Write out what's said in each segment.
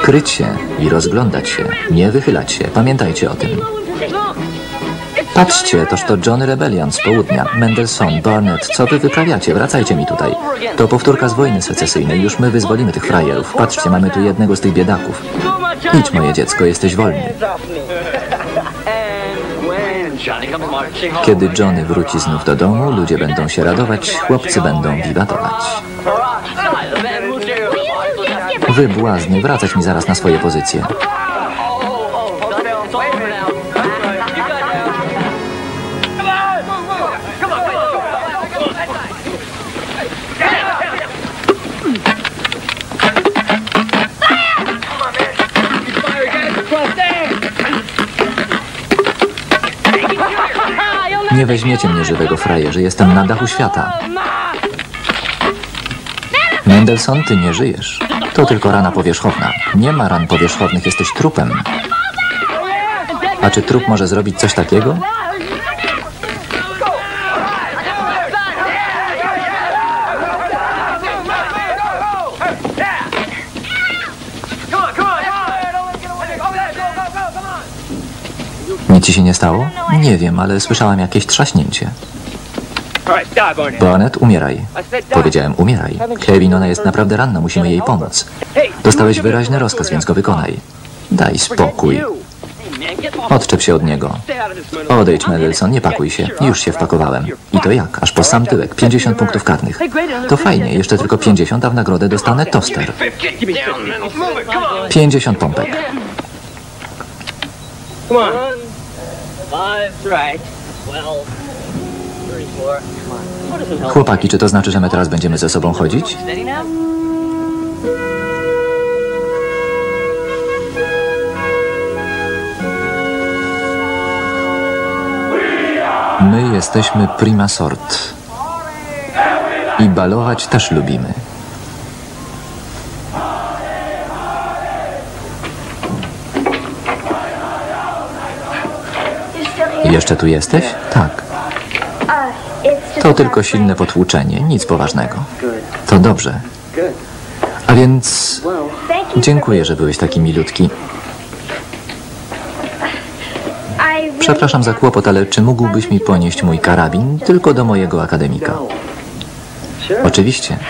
Kryć się i rozglądać się, nie wychylać się. Pamiętajcie o tym. Patrzcie, toż to Johnny Rebellion z południa. Mendelssohn, Barnett, co wy wyprawiacie? Wracajcie mi tutaj. To powtórka z wojny secesyjnej. Już my wyzwolimy tych frajerów. Patrzcie, mamy tu jednego z tych biedaków. Idź, moje dziecko, jesteś wolny. Kiedy Johnny wróci znów do domu, ludzie będą się radować, chłopcy będą wiwatować. Wy, błazny, wracać mi zaraz na swoje pozycje. Nie weźmiecie mnie żywego, frajerze. Jestem na dachu świata. Mendelssohn, ty nie żyjesz. To tylko rana powierzchowna. Nie ma ran powierzchownych, jesteś trupem. A czy trup może zrobić coś takiego? Nic ci się nie stało? Nie wiem, ale słyszałam jakieś trzaśnięcie. Barnett, umieraj. Powiedziałem, umieraj. Kevin, ona jest naprawdę ranna, musimy jej pomóc. Dostałeś wyraźny rozkaz, więc go wykonaj. Daj spokój. Odczep się od niego. Odejdź, Mendelssohn, nie pakuj się. Już się wpakowałem. I to jak? Aż po sam tyłek. 50 punktów karnych. To fajnie, jeszcze tylko 50, a w nagrodę dostanę toster. 50 pompek. Chłopaki, czy to znaczy, że my teraz będziemy ze sobą chodzić? My jesteśmy prima sort. I balować też lubimy. Jeszcze tu jesteś? Tak. To tylko silne potłuczenie, nic poważnego. To dobrze. A więc dziękuję, że byłeś taki milutki. Przepraszam za kłopot, ale czy mógłbyś mi ponieść mój karabin tylko do mojego akademika? Oczywiście.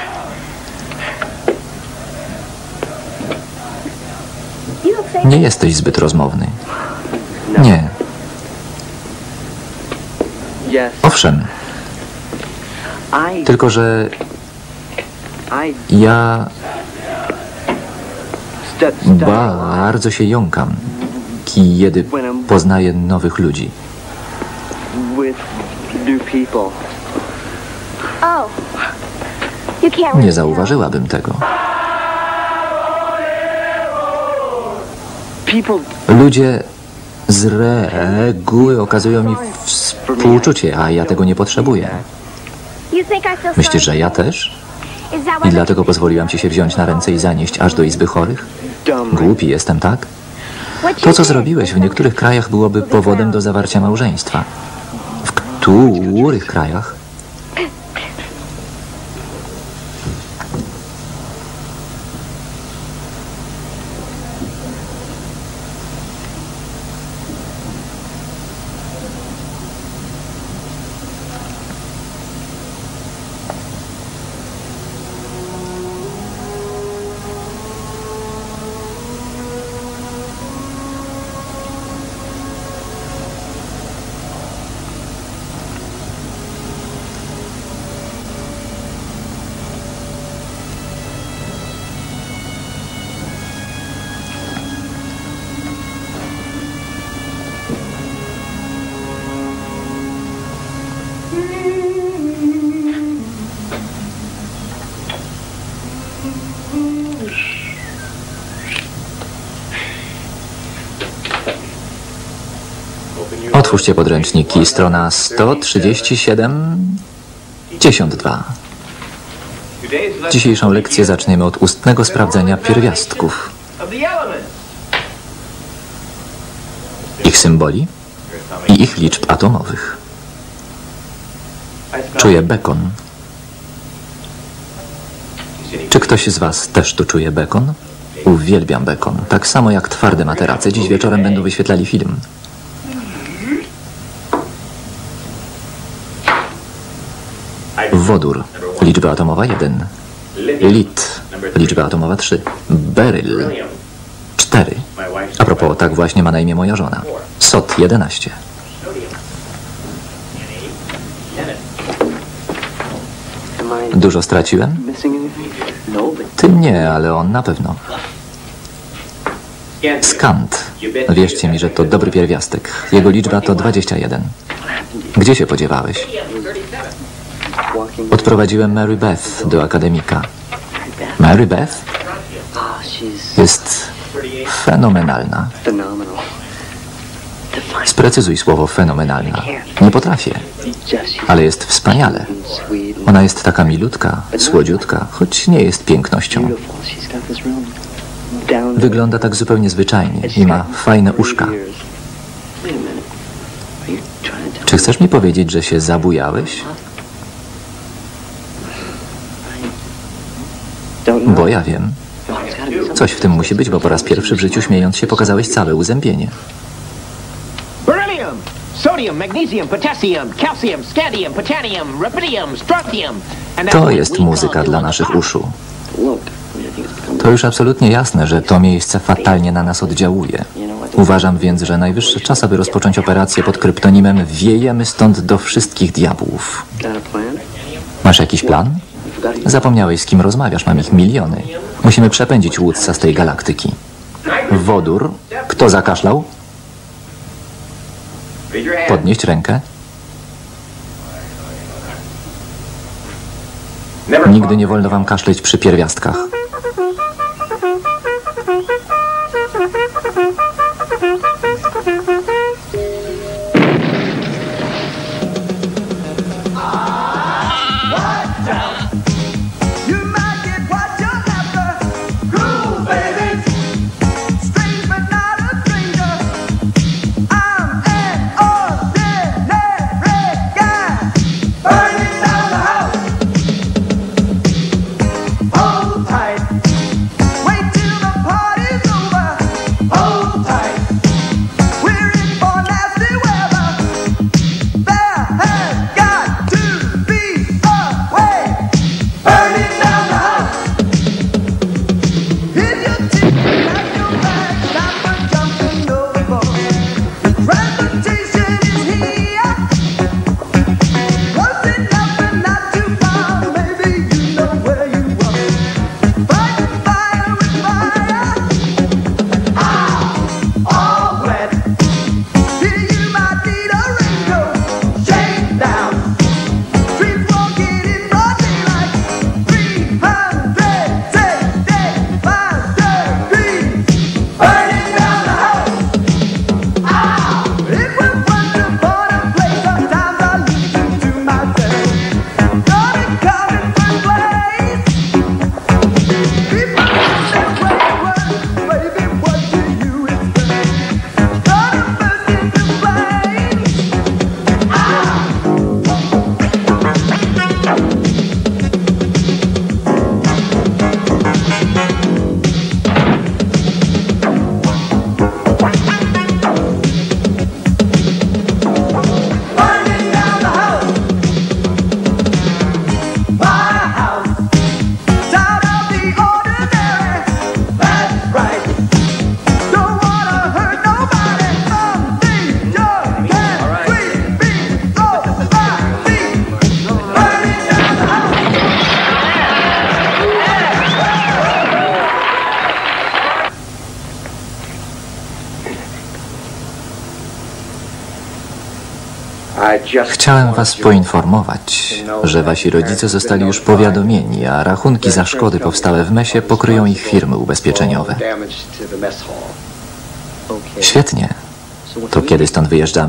Nie jesteś zbyt rozmowny. Nie. Owszem. Tylko, że ja bardzo się jąkam, kiedy poznaję nowych ludzi. Nie zauważyłabym tego. Ludzie z reguły okazują mi współczucie, a ja tego nie potrzebuję. Myślisz, że ja też? I dlatego pozwoliłam ci się wziąć na ręce i zanieść aż do izby chorych? Głupi jestem, tak? To, co zrobiłeś w niektórych krajach, byłoby powodem do zawarcia małżeństwa. W których krajach? Otwórzcie podręczniki, strona 137-52. Dzisiejszą lekcję zaczniemy od ustnego sprawdzenia pierwiastków. Ich symboli i ich liczb atomowych. Czuję bekon. Czy ktoś z was też tu czuje bekon? Uwielbiam bekon, tak samo jak twarde materace. Dziś wieczorem będą wyświetlali film. Wodór, liczba atomowa 1. Lit, liczba atomowa 3. Beryl, 4. A propos, tak właśnie ma na imię moja żona. Sod, 11. Dużo straciłem? Ty nie, ale on na pewno. Skant. Wierzcie mi, że to dobry pierwiastek. Jego liczba to 21. Gdzie się podziewałeś? Odprowadziłem Mary Beth do akademika. Mary Beth? Jest fenomenalna. Sprecyzuj słowo fenomenalna. Nie potrafię, ale jest wspaniale. Ona jest taka milutka, słodziutka, choć nie jest pięknością. Wygląda tak zupełnie zwyczajnie i ma fajne uszka. Czy chcesz mi powiedzieć, że się zabujałeś? Bo ja wiem. Coś w tym musi być, bo po raz pierwszy w życiu śmiejąc się pokazałeś całe uzębienie. Beryllium, sodium, magnesium, potassium, calcium, scandium, potanium, rubidium, strontium. To jest muzyka dla naszych uszu. To już absolutnie jasne, że to miejsce fatalnie na nas oddziałuje. Uważam więc, że najwyższy czas, aby rozpocząć operację pod kryptonimem Wiejemy stąd do wszystkich diabłów. Masz jakiś plan? Zapomniałeś, z kim rozmawiasz, mam ich miliony. Musimy przepędzić Woodsa z tej galaktyki. Wodór? Kto zakaszlał? Podnieść rękę. Nigdy nie wolno wam kaszleć przy pierwiastkach. Chciałem was poinformować, że wasi rodzice zostali już powiadomieni, a rachunki za szkody powstałe w mesie pokryją ich firmy ubezpieczeniowe. Świetnie. To kiedy stąd wyjeżdżamy?